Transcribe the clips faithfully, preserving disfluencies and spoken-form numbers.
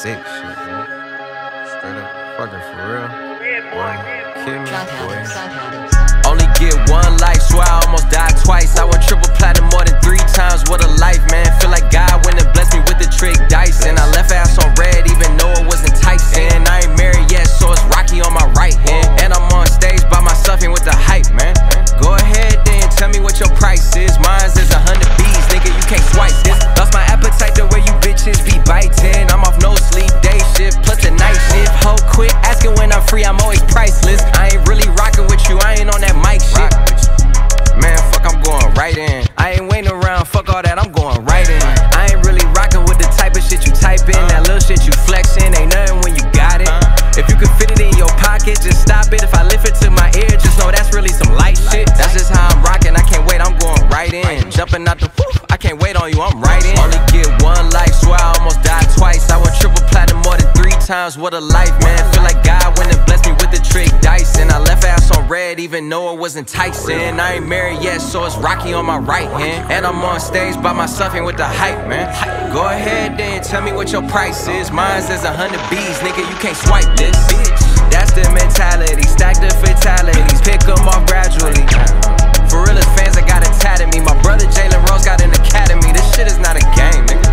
sick shit, man. Straight up, fucking for real. Boy, kill me, boy. Only get one life, swear I almost died twice. I went triple platinum more than three times. What a life, man. Feel like God went and blessed me with the trick dice. And I left ass on red, even though it was enticing. I ain't married yet, so it's Rocky on my right hand. And I'm on stage by myself and with the hype, man. Go ahead then, tell me what your price is. Mine's is a hundred B's, nigga, you can't swipe this. Lost my appetite the way you bitches be bitin'. I'm off no sleep, day shift, plus the night shift. Ho, quit asking when I'm free, I'm always priceless. I ain't really rockin' with you, I ain't on that mic shit. Man, fuck, I'm going right in. I ain't waiting around, fuck all that, I'm going right in. I ain't really rockin' with the type of shit you type in. That little shit you flexin', ain't nothing when you got it. If you can fit it in your pocket, just stop it. If I lift it to my ear, just know that's really some light shit. That's just how I'm rockin', I can't wait, I'm going right in. Jumping out the woof, I can't wait on you, I'm right in. Only get one life, swear I almost died twice. I went triple platinum more than three times, what a life, man. Feel like God went and blessed me with the trick dice. And I left ass on red, even though it was enticing. I ain't married yet, so it's Rocky on my right hand. And I'm on stage by myself and with the hype, man. Go ahead then, tell me what your price is. Mine's is a hundred B's, nigga, you can't swipe this. That's the mentality, stack the fatalities, pick them off gradually. For realest fans that got a tat at me. My brother Jalen Rose got an academy. This shit is not a game, nigga.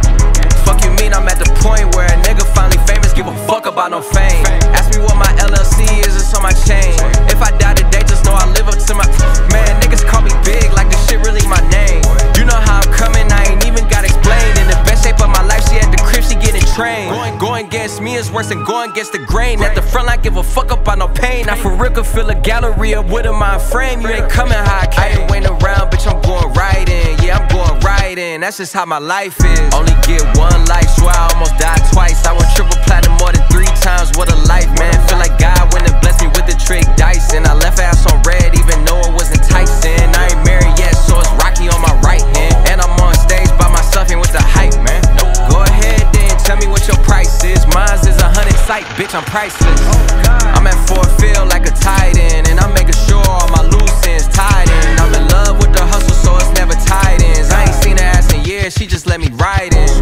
Fuck you mean I'm at the point where a nigga finally famous, give a fuck about no fame. Ask me what my L L C is, it's on my chain. If I die today, just know I live up to my. Man, niggas call me big like this shit really my name. You know how I'm coming, I ain't even got explained. In the best shape of my life, she at the crib, she getting trained. Going against me is worse than going against the grain. At the front line, give a fuck about no pain. I for real could fill a gallery up with a mind frame. You ain't coming how I came. I ain't waiting around, bitch, I'm going right in. Yeah, I'm going right in, that's just how my life is. Only get one life, swear I almost died twice. I went triple platinum more than three times, what a life, man. Feel like God went and blessed me with the trick dice. And I left ass on red, even though it was enticing. I ain't married yet, so it's Rocky on my right hand. And I'm on stage by myself and with the hype, man. Go ahead then, tell me what your price is. Mine's is a hundred sight, bitch, I'm priceless. I'm at Fort Field like a tight end, and I'm making sure all my loose ends tied in. I'm in love with the hustle, so it's never tight ends. I ain't seen her ass in years, she just let me ride in.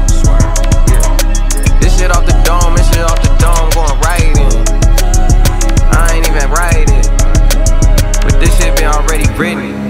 This shit off the dome, this shit off the dome, going right in. I ain't even writing, but this shit been already written.